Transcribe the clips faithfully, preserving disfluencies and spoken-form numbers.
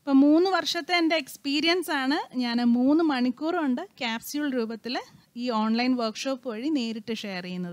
അപ്പോൾ മൂന്ന് വർഷത്തെ എൻ്റെ എക്സ്പീരിയൻസ് ആണ് ഞാൻ മൂന്ന് മണിക്കൂർ കൊണ്ട് ക്യാപ്സ്യൂൾ രൂപത്തിൽ ഈ ഓൺലൈൻ വർക്ക്ഷോപ്പ് വഴി നേരിട്ട് ഷെയർ ചെയ്യുന്നത്.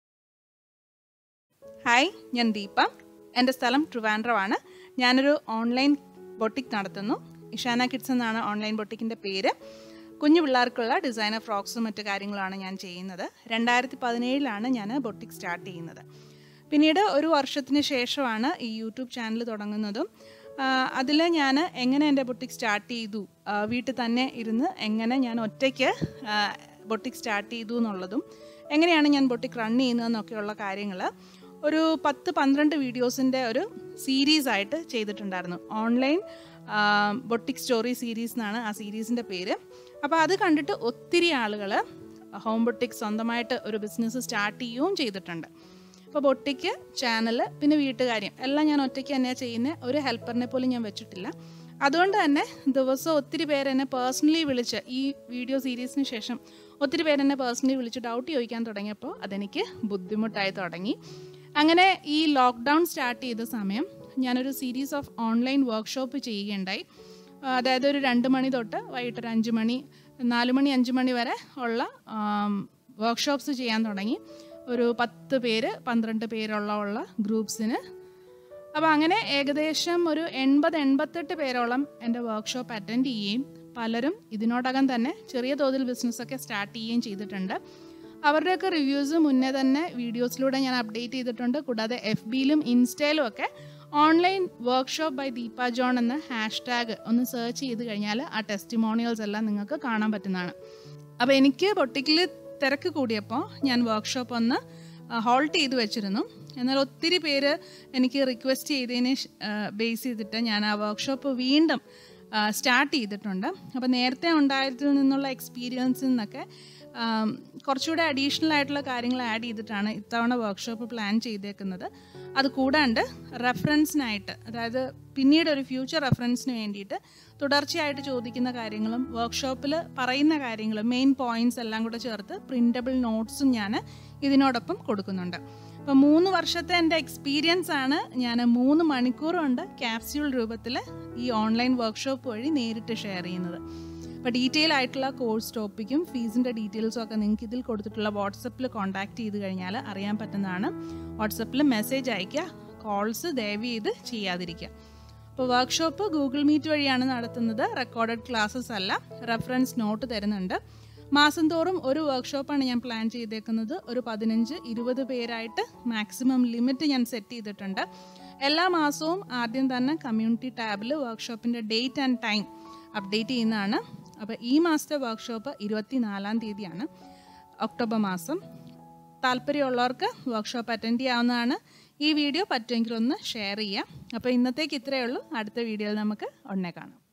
ഹായ്, ഞാൻ ദീപ. എൻ്റെ സ്ഥലം ട്രിവാൻഡ്രമാണ്. ഞാനൊരു ഓൺലൈൻ ബൊട്ടിക് നടത്തുന്നു. ഇഷാന കിഡ്സ് എന്നാണ് ഓൺലൈൻ ബൊട്ടിക്കിൻ്റെ പേര്. കുഞ്ഞു പിള്ളേർക്കുള്ള ഡിസൈനർ ഫ്രോക്സും മറ്റു കാര്യങ്ങളാണ് ഞാൻ ചെയ്യുന്നത്. രണ്ടായിരത്തി പതിനേഴിലാണ് ഞാൻ ബൊട്ടിക് സ്റ്റാർട്ട് ചെയ്യുന്നത്. പിന്നീട് ഒരു വർഷത്തിന് ശേഷമാണ് ഈ യൂട്യൂബ് ചാനൽ തുടങ്ങുന്നതും. അതിൽ ഞാൻ എങ്ങനെ എൻ്റെ ബൊട്ടിക് സ്റ്റാർട്ട് ചെയ്തു, വീട്ടിൽ തന്നെ ഇരുന്ന് എങ്ങനെ ഞാൻ ഒറ്റയ്ക്ക് ബൊട്ടിക് സ്റ്റാർട്ട് ചെയ്തു എന്നുള്ളതും എങ്ങനെയാണ് ഞാൻ ബൊട്ടിക് റൺ ചെയ്യുന്നതെന്നൊക്കെയുള്ള കാര്യങ്ങൾ ഒരു പത്ത് പന്ത്രണ്ട് വീഡിയോസിൻ്റെ ഒരു സീരീസ് ആയിട്ട് ചെയ്തിട്ടുണ്ടായിരുന്നു. ഓൺലൈൻ ബൊട്ടിക് സ്റ്റോറി സീരീസ് എന്നാണ് ആ സീരീസിൻ്റെ പേര്. അപ്പോൾ അത് കണ്ടിട്ട് ഒത്തിരി ആളുകൾ ഹോം ബൊട്ടിക് സ്വന്തമായിട്ട് ഒരു ബിസിനസ് സ്റ്റാർട്ട് ചെയ്യുകയും ചെയ്തിട്ടുണ്ട്. അപ്പോൾ ബൊട്ടിക്ക്, ചാനൽ, പിന്നെ വീട്ടുകാര്യം എല്ലാം ഞാൻ ഒറ്റയ്ക്ക് തന്നെയാണ് ചെയ്യുന്നത്. ഒരു ഹെൽപ്പറിനെ പോലും ഞാൻ വെച്ചിട്ടില്ല. അതുകൊണ്ട് തന്നെ ദിവസവും ഒത്തിരി പേരെന്നെ പേഴ്സണലി വിളിച്ച് ഈ വീഡിയോ സീരീസിന് ശേഷം ഒത്തിരി പേരെന്നെ പേഴ്സണലി വിളിച്ച് ഡൗട്ട് ചോദിക്കാൻ തുടങ്ങിയപ്പോൾ അതെനിക്ക് ബുദ്ധിമുട്ടായി തുടങ്ങി. അങ്ങനെ ഈ ലോക്ക്ഡൗൺ സ്റ്റാർട്ട് ചെയ്ത സമയം ഞാനൊരു സീരീസ് ഓഫ് ഓൺലൈൻ വർക്ക്ഷോപ്പ് ചെയ്യുകയുണ്ടായി. അതായത് ഒരു രണ്ട് മണി തൊട്ട് വൈകിട്ട് ഒരു അഞ്ച് മണി നാല് മണി അഞ്ച് മണി വരെ ഉള്ള വർക്ക്ഷോപ്സ് ചെയ്യാൻ തുടങ്ങി. ഒരു പത്ത് പേര് പന്ത്രണ്ട് പേരുള്ള ഉള്ള ഗ്രൂപ്പ്സിന്. അപ്പോൾ അങ്ങനെ ഏകദേശം ഒരു എൺപത് എൺപത്തെട്ട് പേരോളം എൻ്റെ വർക്ക്ഷോപ്പ് അറ്റൻഡ് ചെയ്യുകയും പലരും ഇതിനോടകം തന്നെ ചെറിയ തോതിൽ ബിസിനസ്സൊക്കെ സ്റ്റാർട്ട് ചെയ്യുകയും ചെയ്തിട്ടുണ്ട്. അവരുടെയൊക്കെ റിവ്യൂസ് മുന്നേ തന്നെ വീഡിയോസിലൂടെ ഞാൻ അപ്ഡേറ്റ് ചെയ്തിട്ടുണ്ട്. കൂടാതെ എഫ് ബിയിലും ഇൻസ്റ്റയിലും ഒക്കെ online workshop by Deepa John എന്ന ഹാഷ് ടാഗ് ഒന്ന് സെർച്ച് ചെയ്ത് കഴിഞ്ഞാൽ ആ ടെസ്റ്റിമോണിയൽസ് എല്ലാം നിങ്ങൾക്ക് കാണാൻ പറ്റുന്നതാണ്. അപ്പോൾ എനിക്ക് ബൊട്ടിക്കിൽ തിരക്ക് കൂടിയപ്പോൾ ഞാൻ വർക്ക്ഷോപ്പ് ഒന്ന് ഹോൾട്ട് ചെയ്ത് വെച്ചിരുന്നു. എന്നാൽ ഒത്തിരി പേര് എനിക്ക് റിക്വസ്റ്റ് ചെയ്തതിന് ബേസ് ചെയ്തിട്ട് ഞാൻ ആ വർക്ക്ഷോപ്പ് വീണ്ടും സ്റ്റാർട്ട് ചെയ്തിട്ടുണ്ട്. അപ്പോൾ നേരത്തെ ഉണ്ടായതിൽ നിന്നുള്ള എക്സ്പീരിയൻസിൽ നിന്നൊക്കെ കുറച്ചുകൂടെ അഡീഷണൽ ആയിട്ടുള്ള കാര്യങ്ങൾ ആഡ് ചെയ്തിട്ടാണ് ഇത്തവണ വർക്ക്ഷോപ്പ് പ്ലാൻ ചെയ്തേക്കുന്നത്. അത് കൂടാണ്ട് റെഫറൻസിനായിട്ട്, അതായത് പിന്നീട് ഒരു ഫ്യൂച്ചർ റെഫറൻസിന് വേണ്ടിയിട്ട് തുടർച്ചയായിട്ട് ചോദിക്കുന്ന കാര്യങ്ങളും വർക്ക്ഷോപ്പിൽ പറയുന്ന കാര്യങ്ങളും മെയിൻ പോയിൻറ്റ്സ് എല്ലാം കൂടെ ചേർത്ത് പ്രിൻ്റബിൾ നോട്ട്സും ഞാൻ ഇതിനോടൊപ്പം കൊടുക്കുന്നുണ്ട്. അപ്പോൾ മൂന്ന് വർഷത്തെ എൻ്റെ എക്സ്പീരിയൻസ് ആണ് ഞാൻ മൂന്ന് മണിക്കൂർ കൊണ്ട് ക്യാപ്സ്യൂൾ രൂപത്തിൽ ഈ ഓൺലൈൻ വർക്ക്ഷോപ്പ് വഴി നേരിട്ട് ഷെയർ ചെയ്യുന്നത്. അപ്പോൾ ഡീറ്റെയിൽ ആയിട്ടുള്ള കോഴ്സ് ടോപ്പിക്കും ഫീസിൻ്റെ ഡീറ്റെയിൽസും ഒക്കെ നിങ്ങൾക്ക് ഇതിൽ കൊടുത്തിട്ടുള്ള വാട്സപ്പിൽ കോൺടാക്റ്റ് ചെയ്ത് കഴിഞ്ഞാൽ അറിയാൻ പറ്റുന്നതാണ്. വാട്സപ്പിൽ മെസ്സേജ് അയയ്ക്കുക, കോൾസ് ദയവ് ചെയ്ത് ചെയ്യാതിരിക്കുക. അപ്പോൾ വർക്ക്ഷോപ്പ് ഗൂഗിൾ മീറ്റ് വഴിയാണ് നടത്തുന്നത്. റെക്കോർഡഡ് ക്ലാസ്സസ് അല്ല, റെഫറൻസ് നോട്ട് തരുന്നുണ്ട്. മാസം തോറും ഒരു വർക്ക്ഷോപ്പാണ് ഞാൻ പ്ലാൻ ചെയ്തേക്കുന്നത്. ഒരു പതിനഞ്ച് ഇരുപത് പേരായിട്ട് മാക്സിമം ലിമിറ്റ് ഞാൻ സെറ്റ് ചെയ്തിട്ടുണ്ട്. എല്ലാ മാസവും ആദ്യം തന്നെ കമ്മ്യൂണിറ്റി ടാബിൽ വർക്ക്ഷോപ്പിൻ്റെ ഡേറ്റ് ആൻഡ് ടൈം അപ്ഡേറ്റ് ചെയ്യുന്നതാണ്. അപ്പോൾ ഈ മാസത്തെ വർക്ക്ഷോപ്പ് ഇരുപത്തി നാലാം തീയതിയാണ്, ഒക്ടോബർ മാസം. താല്പര്യമുള്ളവർക്ക് വർക്ക്ഷോപ്പ് അറ്റൻഡ് ചെയ്യാവുന്നതാണ്. ഈ വീഡിയോ പറ്റുമെങ്കിൽ ഒന്ന് ഷെയർ ചെയ്യാം. അപ്പോൾ ഇന്നത്തേക്ക് ഇത്രയേ ഉള്ളൂ. അടുത്ത വീഡിയോയിൽ നമുക്ക് ഉടനെ കാണാം.